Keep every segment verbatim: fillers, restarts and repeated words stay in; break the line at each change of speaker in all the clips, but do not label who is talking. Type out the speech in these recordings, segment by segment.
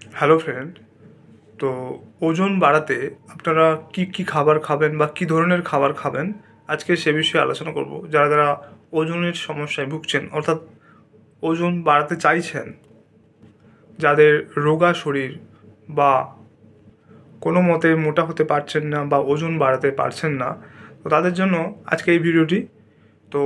Hello friend. তো ওজন বাড়াতে আপনারা কি কি খাবার খাবেন বা কী ধরনের খাবার খাবেন আজকে সে বিষয়ে আলোচনা করব। যারা যারা ওজনের সমস্যায় ভুগছেন, অর্থাৎ ওজন বাড়াতে চাইছেন, যাদের রোগা শরীর বা কোনো মতে মোটা হতে পারছেন না বা ওজন বাড়াতে পারছেন না, তো তাদের জন্য আজকে এই ভিডিওটি। তো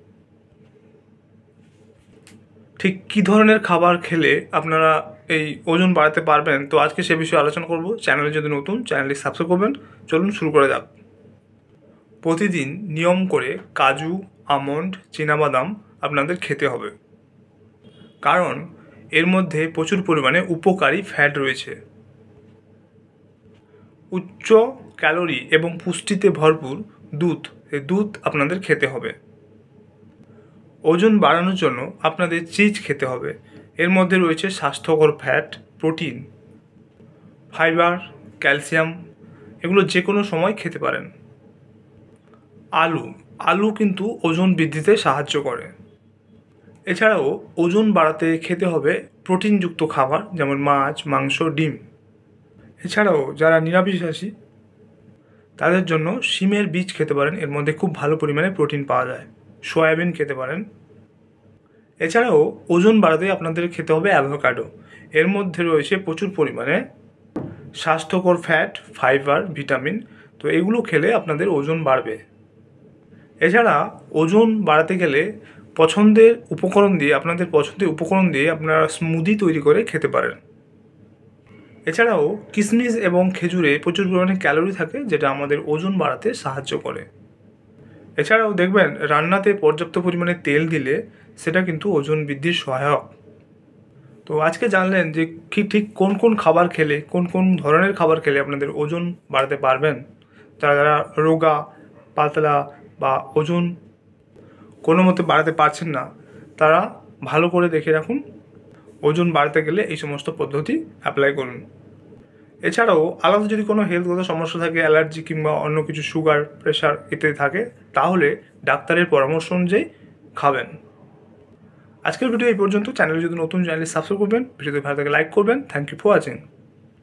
ঠিক কী ধরনের খাবার খেলে আপনারা এই ওজন বাড়াতে পারবেন, তো আজকে সে বিষয়ে আলোচনা করব। চ্যানেলে যদি নতুন, চ্যানেলটি সাবস্ক্রাইব করবেন। চলুন শুরু করা যাক। প্রতিদিন নিয়ম করে কাজু, আমন্ড, চীনাবাদাম আপনাদের খেতে হবে, কারণ এর মধ্যে প্রচুর পরিমাণে উপকারী ফ্যাট রয়েছে। উচ্চ ক্যালোরি এবং পুষ্টিতে ভরপুর দুধ, এই দুধ আপনাদের খেতে হবে। ওজন বাড়ানোর জন্য আপনাদের চিজ খেতে হবে। এর মধ্যে রয়েছে স্বাস্থ্যকর ফ্যাট, প্রোটিন, ফাইবার, ক্যালসিয়াম। এগুলো যে কোনো সময় খেতে পারেন। আলু আলু কিন্তু ওজন বৃদ্ধিতে সাহায্য করে। এছাড়াও ওজন বাড়াতে খেতে হবে প্রোটিনযুক্ত খাবার, যেমন মাছ, মাংস, ডিম। এছাড়াও যারা নিরামিষাশী তাদের জন্য শিমের বীজ খেতে পারেন, এর মধ্যে খুব ভালো পরিমাণে প্রোটিন পাওয়া যায়। সয়াবিন খেতে পারেন। এছাড়াও ওজন বাড়াতে আপনাদের খেতে হবে অ্যাভোকাডো। এর মধ্যে রয়েছে প্রচুর পরিমাণে স্বাস্থ্যকর ফ্যাট, ফাইবার, ভিটামিন। তো এগুলো খেলে আপনাদের ওজন বাড়বে। এছাড়া ওজন বাড়াতে গেলে পছন্দের উপকরণ দিয়ে আপনাদের পছন্দের উপকরণ দিয়ে আপনারা স্মুদি তৈরি করে খেতে পারেন। এছাড়াও কিশমিশ এবং খেজুরে প্রচুর পরিমাণে ক্যালোরি থাকে, যেটা আমাদের ওজন বাড়াতে সাহায্য করে। এছাড়াও দেখবেন রান্নাতে পর্যাপ্ত পরিমাণে তেল দিলে সেটা কিন্তু ওজন বৃদ্ধির সহায়ক। তো আজকে জানলেন যে ঠিক ঠিক কোন কোন খাবার খেলে, কোন কোন ধরনের খাবার খেলে আপনাদের ওজন বাড়াতে পারবেন। যারা যারা রোগা, পাতলা বা ওজন কোনো মতে বাড়াতে পারছেন না, তারা ভালো করে দেখে রাখুন। ওজন বাড়াতে গেলে এই সমস্ত পদ্ধতি অ্যাপ্লাই করুন। এছাড়াও আলাদা যদি কোনো হেলথগত সমস্যা থাকে, অ্যালার্জি কিংবা অন্য কিছু, সুগার, প্রেশার ইত্যাদি থাকে, তাহলে ডাক্তারের পরামর্শ অনুযায়ী খাবেন। আজকের ভিডিও এই পর্যন্ত। চ্যানেলে যদি নতুন, চ্যানেলে সাবস্ক্রাইব করবেন। ভিডিওতে ভালো থেকে লাইক করবেন। Thank you for watching.